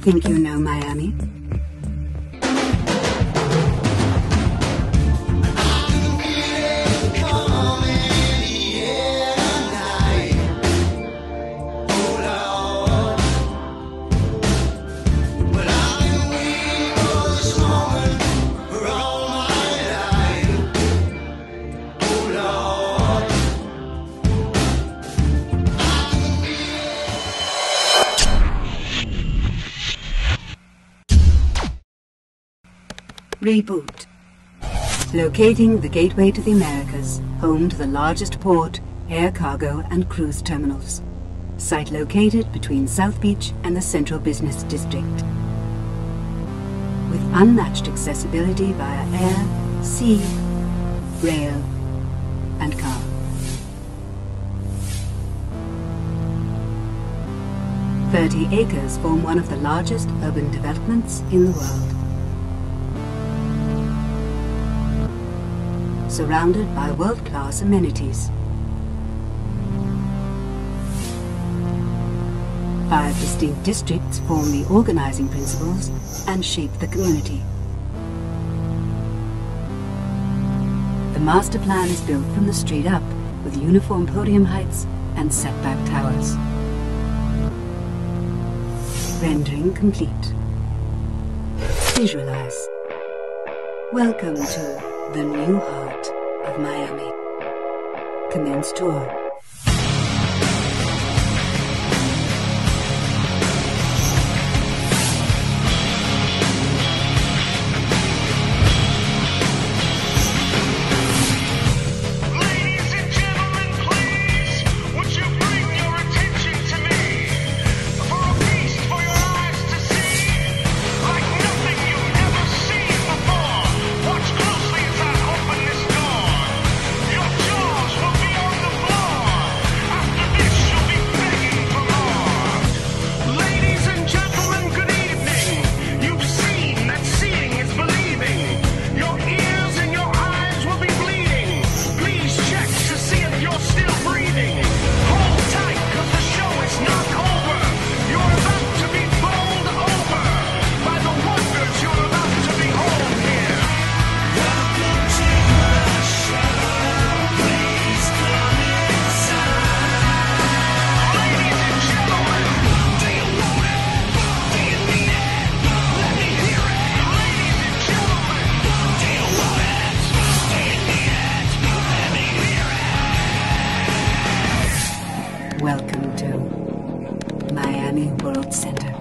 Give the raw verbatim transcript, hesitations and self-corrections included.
Think you know Miami? Reboot. Locating the gateway to the Americas, home to the largest port, air cargo and cruise terminals. Site located between South Beach and the Central Business District. With unmatched accessibility via air, sea, rail and car. Thirty acres form one of the largest urban developments in the world. Surrounded by world-class amenities. Five distinct districts form the organizing principles and shape the community. The master plan is built from the street up, with uniform podium heights and setback towers. Rendering complete. Visualize. Welcome to the new heart of Miami. Commence tour. Welcome to Miami World Center.